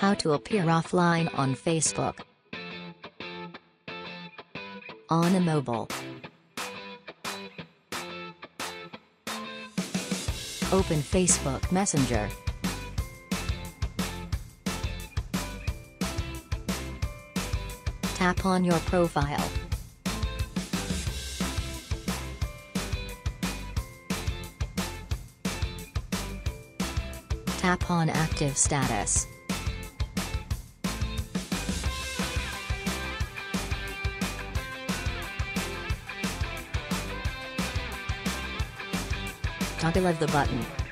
How to appear offline on Facebook. On a mobile. Open Facebook Messenger. Tap on your profile. Tap on active status. Toggle the button.